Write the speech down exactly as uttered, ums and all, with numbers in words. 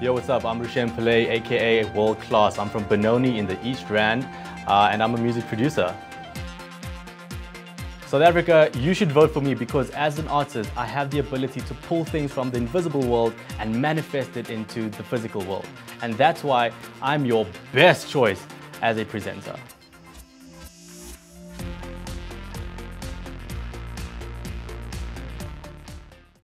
Yo, what's up? I'm Reshen Pillay, aka World Class. I'm from Benoni in the East Rand, uh, and I'm a music producer. South Africa, you should vote for me because as an artist, I have the ability to pull things from the invisible world and manifest it into the physical world. And that's why I'm your best choice as a presenter.